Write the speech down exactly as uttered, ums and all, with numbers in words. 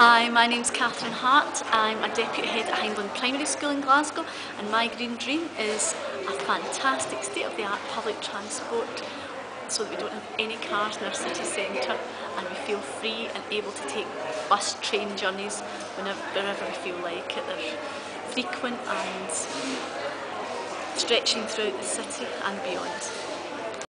Hi, my name's Catherine Hart. I'm a deputy head at Hindland Primary School in Glasgow, and my green dream is a fantastic state-of-the-art public transport so that we don't have any cars in our city centre and we feel free and able to take bus train journeys whenever, wherever we feel like it. They're frequent and stretching throughout the city and beyond.